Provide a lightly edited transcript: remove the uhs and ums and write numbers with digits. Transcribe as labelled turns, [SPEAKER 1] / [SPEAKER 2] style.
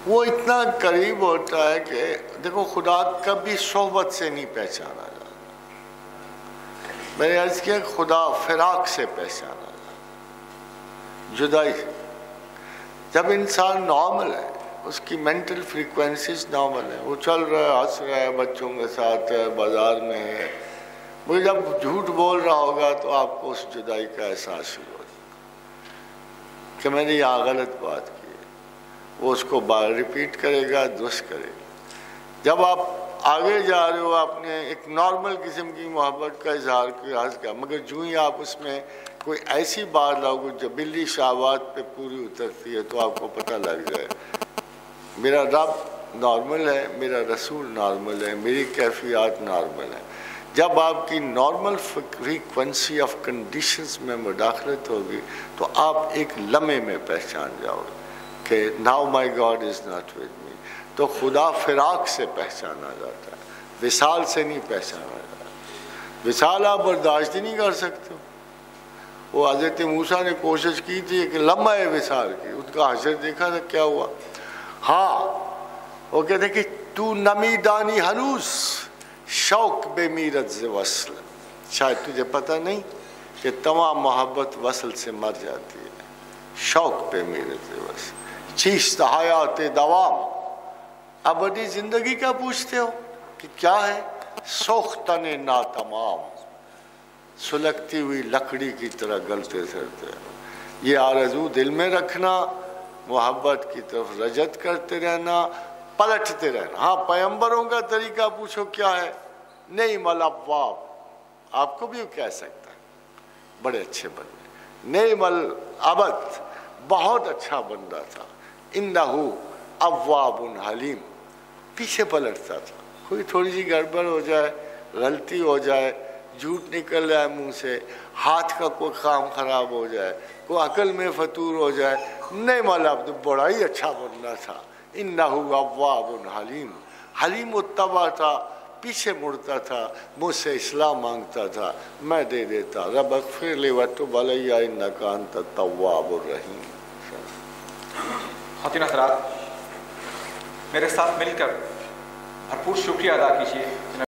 [SPEAKER 1] وہ اتنا قریب ہوتا ہے کہ دیکھو خدا کبھی صحبت سے نہیں پہچانا جاتا. میں نے عرض کیا خدا فراق سے پہچانا جاتا، جدائی. جب انسان نارمل ہے، اس کی مینٹل فریکوینسیز نارمل ہے، وہ چل رہا ہے، ہنس رہا ہے، بچوں کے ساتھ ہے، بازار میں ہے، وہ جب جھوٹ بول رہا ہوگا تو آپ کو اس جدائی کا احساس شروع ہو جائے کہ میں نے یہ غلط بات کی. وہ اس کو بار ریپیٹ کرے گا، درست کرے گا. جب آپ آگے جا رہے ہو، آپ نے ایک نارمل قسم کی محبت کا اظہار کیا، مگر جو ہی آپ اس میں کوئی ایسی بات لاؤ جو بلی شہوات پہ پوری اترتی ہے تو آپ کو پتہ لگ جائے میرا رب نارمل ہے، میرا رسول نارمل ہے، میری کیفیات نارمل ہے. جب آپ کی نارمل فریکوینسی آف کنڈیشنز میں مداخلت ہوگی تو آپ ایک لمحے میں پہچان جاؤ گے کہ now my god is not with me. تو خدا فراق سے پہچانا جاتا ہے، وصال سے نہیں پہچانا جاتا. وصال آپ برداشت ہی نہیں کر سکتے. وہ حضرت موسیٰ نے کوشش کی تھی کہ لمحہ وصال کی، ان کا حشر دیکھا تھا کیا ہوا. ہاں وہ کہتے کہ تو نمی دانی ہنوز شوق بے میرت ز وصل. شاید تجھے پتہ نہیں کہ تمام محبت وصل سے مر جاتی ہے. شوق بے میرت ز وصل چیست حیات دوام. ابدی زندگی کا پوچھتے ہو کہ کیا ہے؟ سوختن ناتمام، سلگتی ہوئی لکڑی کی طرح گلتے سرتے. یہ آرزو دل میں رکھنا، محبت کی طرف رجعت کرتے رہنا، پلٹتے رہنا. ہاں پیغمبروں کا طریقہ پوچھو کیا ہے؟ نعم الابواب، آپ کو بھی وہ کہہ سکتا ہے بڑے اچھے بندے. نعم العبد، بہت اچھا بندہ تھا. انہو اواب حلیم، پیچھے پلٹتا تھا. کوئی تھوڑی سی گڑبڑ ہو جائے، غلطی ہو جائے، جھوٹ نکل جائے منہ سے، ہاتھ کا کوئی کام خراب ہو جائے، کوئی عقل میں فطور ہو جائے، نعم العبد، بڑا ہی اچھا بندہ تھا. انہو اواب حلیم، حلیم الطبع تھا، پیچھے مڑتا تھا، مجھ سے اصلاح مانگتا تھا، میں دے دیتا. رب اغفر لی وتب علی انک انت التواب الرحیم.
[SPEAKER 2] خواتین حضرات، میرے ساتھ مل کر بھرپور شکریہ ادا کیجیے